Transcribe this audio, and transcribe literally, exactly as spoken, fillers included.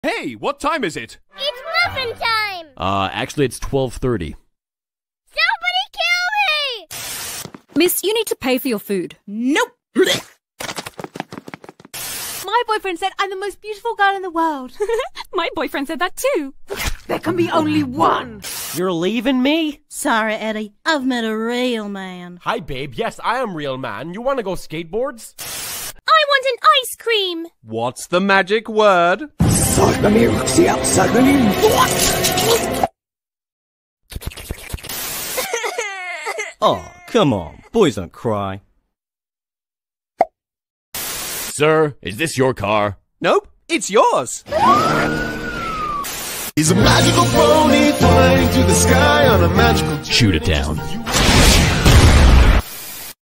Hey, what time is it? It's muffin time! Uh, actually it's twelve thirty. Somebody kill me! Miss, you need to pay for your food. Nope. My boyfriend said I'm the most beautiful girl in the world. My boyfriend said that too. There can be only one. You're leaving me? Sorry, Eddie. I've met a real man. Hi, babe. Yes, I am real man. You want to go skateboards? I want an ice cream! What's the magic word? Oh, come on. Boys don't cry. Sir, is this your car? Nope, it's yours. He's a magical pony flying through the sky on a magical... Shoot it down.